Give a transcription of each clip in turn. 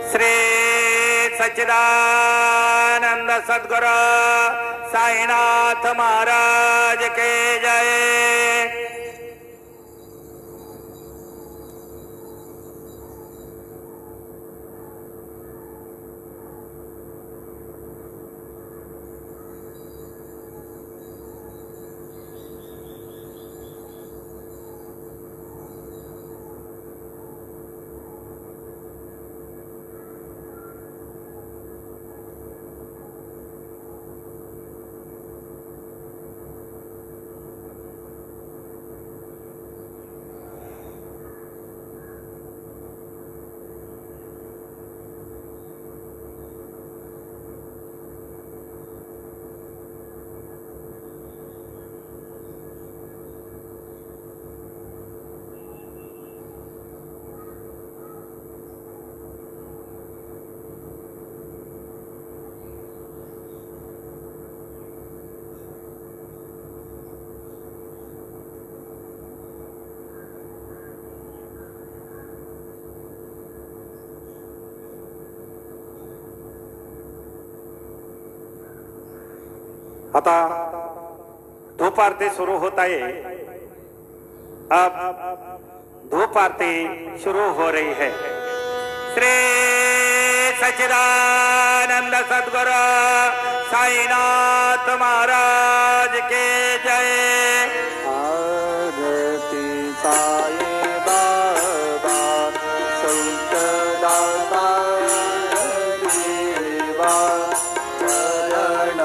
श्री सच्चिदानंद सद्गुरु साईनाथ महाराज के जय। आता धूप आरती सुरू होत आहे। अब धूप आरती शुरू हो रही है। श्री सच्चिदानंद सद्गुरु साईनाथ महाराज के जय। आरती साई बाबा संत दाता देवा चरण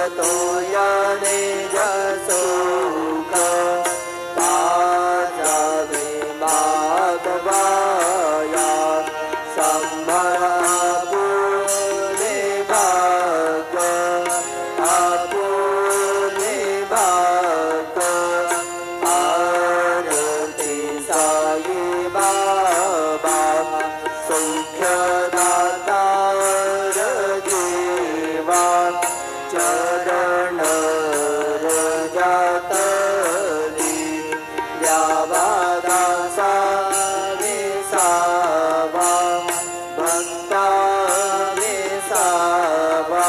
तोय निज सुख पाजावे माधवाया संभळ आपुले भाग आपुले भाग आरती साई बाबा सौख्यदाता देवा चरण रजातली द्यावा दासा विसावा भक्ता विसावा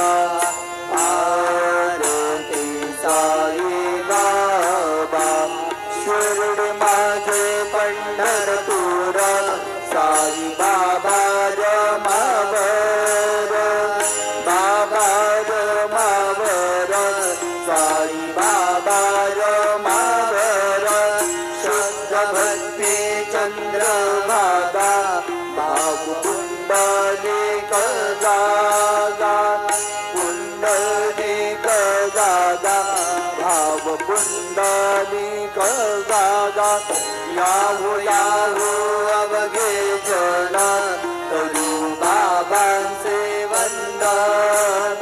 आरती साई बाबा शिर्डी माझे पंढरपूर साई बाबा रमावर बाबा रमावर साई बाबा रमावर शुद्ध भक्ती चंद्रभागा भाव पुंडलिक जागा पुंडलिक जागा भाव पुंडलिक जागा याहू याहू अवघे जन करू बाबांचे वंदन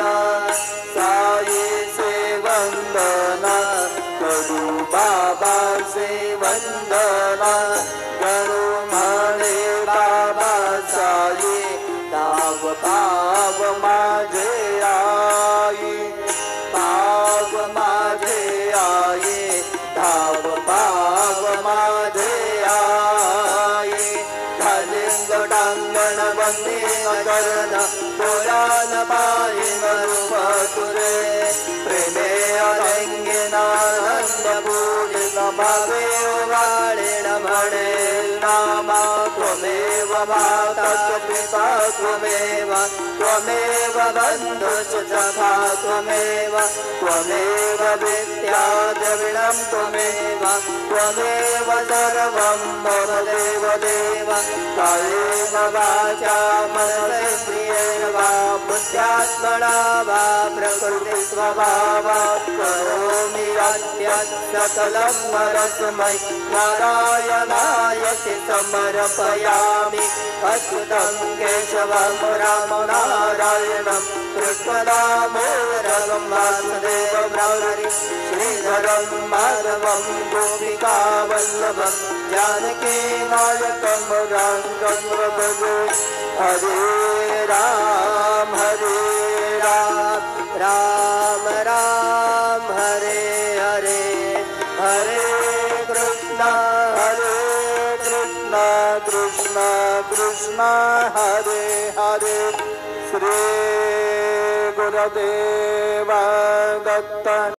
साईचे वंदन करू बाबांचे वंदन करू म्हणे बाबा साई दाव पाव माझे आई पाव माझे आई धाव पाव माझे आई झालिंग डांगण बंदी करण पुराण पायी रूप तुरे प्रेमे अरंगेनानंद पूजित भावे वाळेण म्हणे नामा त्वमेव माता पिता त्वमेव त्वमेव बन्धुश्च सखा त्वमेव त्वमेव विद्या द्रविणं त्वमेव त्वमेव सर्वं मम देव देव कायेन वाचा मनसेन्द्रियेण वा बुद्ध्यात्मना वा प्रकृतिस्वभावात् करोमि यद्यत् सकलं परस्मै नारायणायति समर्पयामि अच्युतं केशवं रामं नारायणं कृष्णदामोदरं वासुदेवं हरिं श्रीधरं माधवं गोपिकावल्लभं जानकीनायकं रामं भजे हरे राम राम राम हरे हरे हरे कृष्ण कृष्ण कृष्ण हरे हरे श्री गुरुदेव दत्त।